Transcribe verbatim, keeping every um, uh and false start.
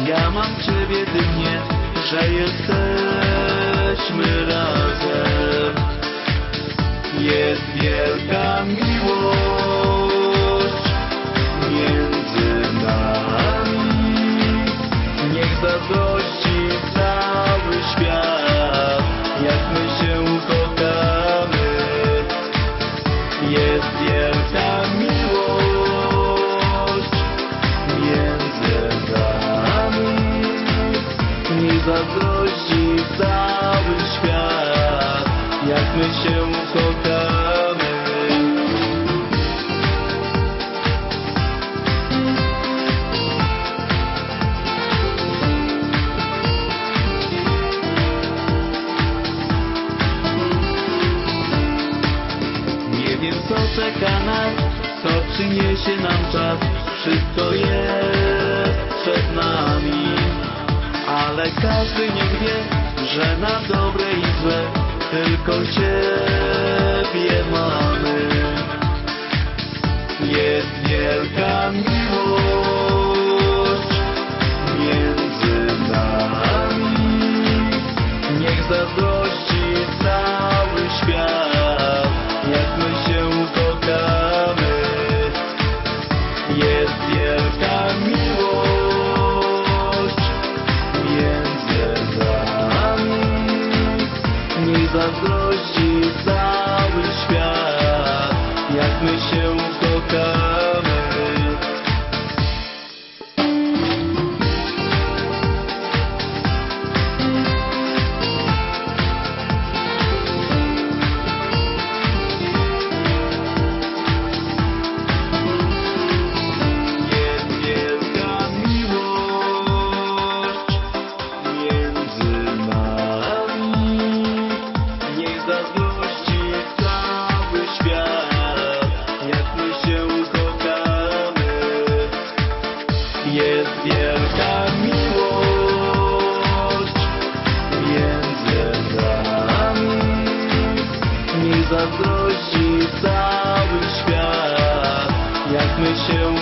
Ja mam Ciebie, Ty mnie, że jesteśmy razem. Jest wielka miłość między nami. Niech zazdrości cały świat, jak my się kochamy. Jest wielka miłość między nami. Niech zazdrości cały świat, jak my się kochamy. Nie wiem, co czeka nas, co przyniesie nam czas. Wszystko jest przed nami, ale każdy niech wie, że na dobre i złe tylko Ciebie mamy. Jest wielka miłość między nami. Niech zazdrości cały świat, jak my się kochamy. Jest wielka miłość między nami. Niech zazdrości cały świat, jak my się kochamy. Jest wielka miłość między nami. Niech zazdrości cały świat, jak my się kochamy. Jest wielka miłość między nami. Niech zazdrości cały świat, jak my się